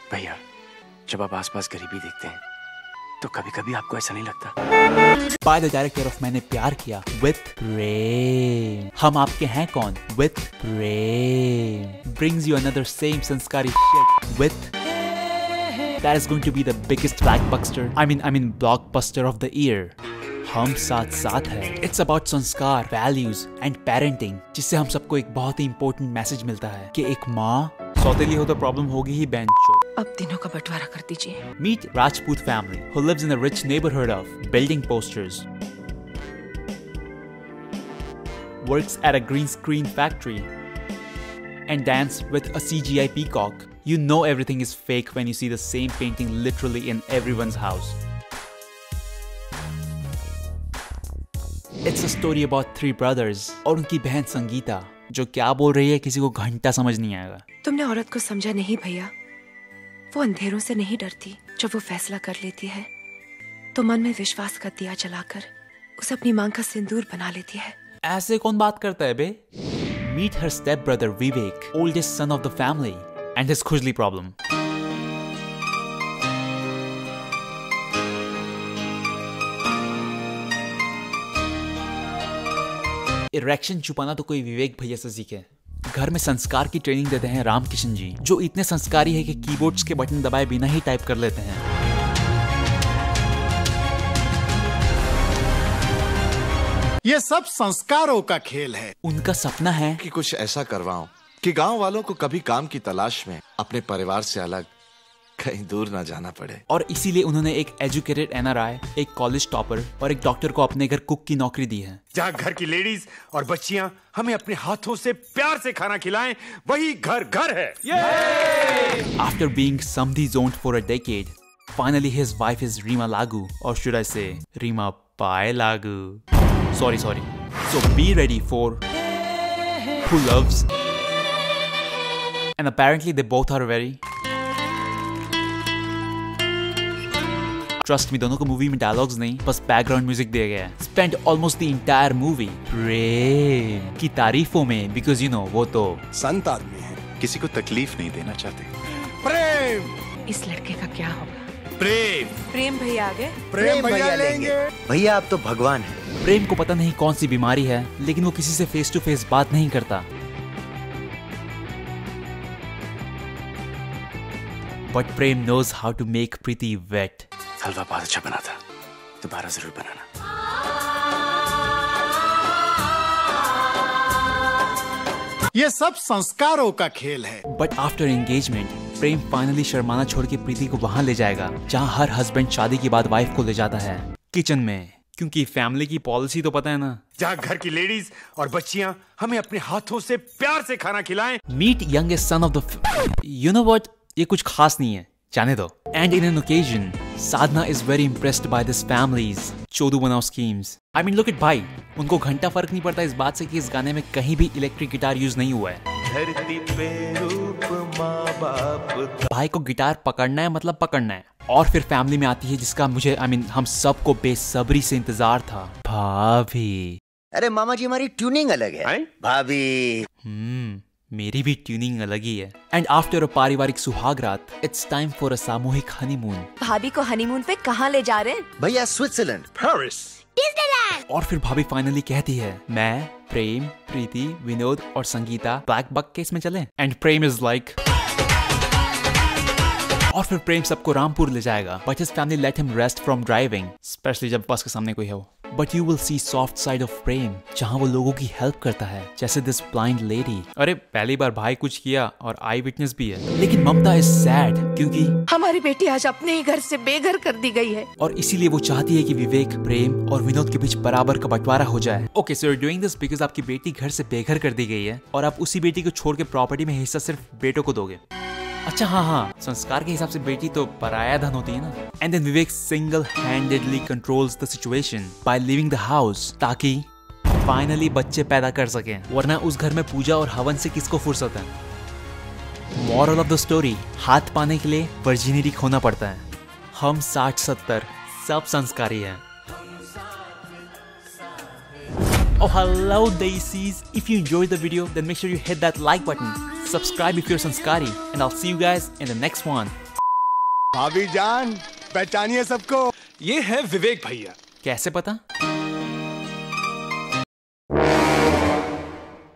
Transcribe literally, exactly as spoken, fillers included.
भैया, जब आप आसपास गरीबी देखते हैं तो कभी कभी आपको ऐसा नहीं लगता? बाय द डायरेक्टर ऑफ मैंने प्यार किया विथ प्रेम। हम Aapke Hain Kaun with Prem brings you another same संस्कारी shit with that is going to be the biggest blockbuster I mean I mean blockbuster of the year. हम साथ साथ है। It's about संस्कार, values and parenting, जिससे हम सबको एक बहुत ही important मैसेज मिलता है कि एक माँ सौतेली हो तो प्रॉब्लम होगी ही बेंचो। अब दिनों का बंटवारा कर दीजिए। Meet Rajput family who lives in a rich neighborhood of building posters, works at a green screen factory, and dance with a C G I peacock. You know everything is fake when you see the same painting literally in everyone's house. It's a story about three brothers और उनकी बहन संगीता जो क्या बोल रही है किसी को घंटा समझ नहीं आएगा। तुमने औरत को समझा नहीं भैया। वो अंधेरों से नहीं डरती। जब वो फैसला कर लेती है तो मन में विश्वास का दिया जलाकर उसे अपनी मांग का सिंदूर बना लेती है। ऐसे कौन बात करता है बे? Meet her step brother Vivek, oldest son of the family, and his खुजली problem. इरेक्शन छुपाना तो कोई विवेक भैया से सीखे। घर में संस्कार की ट्रेनिंग देते हैं रामकिशन जी, जो इतने संस्कारी है कि कीबोर्ड्स के बटन दबाए बिना ही टाइप कर लेते हैं। ये सब संस्कारों का खेल है। उनका सपना है कि कुछ ऐसा करवाऊं कि गांव वालों को कभी काम की तलाश में अपने परिवार से अलग कहीं दूर ना जाना पड़े। और इसीलिए उन्होंने एक एजुकेटेड एन आर आई, एक कॉलेज टॉपर और एक डॉक्टर को अपने घर कुक की नौकरी दी है। जहाँ घर की लेडीज और बच्चियाँ हमें अपने हाथों से प्यार से खाना खिलाएं, वही घर घर है। After being somebody zoned for a decade, finally his wife is Rima Lagu, or should I say Rima Pai Lagu. Sorry, sorry. So be ready for who loves, and apparently they both are very. Trust me, दोनों को movie में dialogues नहीं, बस background music दिया गया है। Spent almost the entire movie प्रेम की तारीफों में, because you know वो तो संत आदमी है, किसी को तकलीफ नहीं देना चाहते। प्रेम। इस लड़के का क्या होगा? प्रेम प्रेम भैया आ गए। प्रेम भैया लेंगे। भैया आप तो भगवान हैं। प्रेम को पता नहीं कौन सी बीमारी है, लेकिन वो किसी से फेस टू फेस बात नहीं करता। But Prem knows how to make Preeti wet. हलवा बहुत अच्छा बना था, दोबारा जरूर बनाना। ये सब संस्कारों का खेल है। But after engagement, Prem finally शर्माना छोड़ के प्रीति को वहां ले जाएगा जहां हर हस्बैंड शादी के बाद वाइफ को ले जाता है, किचन में, क्योंकि फैमिली की पॉलिसी तो पता है ना। जहाँ घर की लेडीज और बच्चियाँ हमें अपने हाथों से प्यार से खाना खिलाएं। Meet youngest son of the you know what? ये कुछ खास नहीं है, जाने दो। And in an occasion, Sadhna is very impressed by this family's चोदू बनाओ schemes. I mean, look at भाई, उनको घंटा फर्क नहीं पड़ता इस बात से कि इस गाने में कहीं भी इलेक्ट्रिक गिटार यूज नहीं हुआ है। धरती पे रूप माँ बाप। भाई को गिटार पकड़ना है मतलब पकड़ना है। और फिर फैमिली में आती है जिसका मुझे आई I मीन mean, हम सबको बेसब्री से इंतजार था, भाभी। अरे मामा जी हमारी ट्यूनिंग अलग है, है? भाभी। हम्म मेरी भी ट्यूनिंग अलग ही है। एंड आफ्टर अ पारिवारिक सुहाग रात, इट्स टाइम फॉर अ सामूहिक हनीमून। भाभी को हनीमून पे कहाँ ले जा रहे हैं? भैया स्विट्जरलैंड, पेरिस, डिज्नीलैंड। और फिर भाभी फाइनली कहती है, मैं, प्रेम, प्रीति, विनोद और संगीता ब्लैक बक केस में चलें। एंड प्रेम इज लाइक और फिर प्रेम सबको रामपुर ले जाएगा, but his family let him rest from driving, specially जब बस के सामने कोई हो। But you will see soft side of Prem, जहाँ वो लोगों की हेल्प करता है, जैसे दिस ब्लाइंड लेडी। अरे पहली बार भाई कुछ किया और आई विटनेस भी है। लेकिन ममता इज सैड क्योंकि हमारी बेटी आज अपने ही घर से बेघर कर दी गई है, और इसीलिए वो चाहती है कि विवेक, प्रेम और विनोद के बीच बराबर का बंटवारा हो जाए। Okay so you are doing this because आपकी बेटी घर से बेघर कर दी गई है और आप उसी बेटी को छोड़ के प्रॉपर्टी में हिस्सा सिर्फ बेटों को दोगे। अच्छा हाँ हाँ, संस्कार के हिसाब से बेटी तो पराया धन होती है ना। And then Vivek single handedly controls the situation by leaving the house, ताकि फाइनली बच्चे पैदा कर सकें, वरना उस घर में पूजा और हवन से किसको फुर्सत है। मॉरल ऑफ द स्टोरी, हाथ पाने के लिए वर्जिनिटी खोना पड़ता है। हम साठ सत्तर सब संस्कारी हैं। Oh hello Daisies, if you enjoyed the video then make sure you hit that like button, subscribe if you're Sanskari, and I'll see you guys in the next one. भाभी जान, पहचानिए सबको, ये है विवेक भैया। कैसे पता?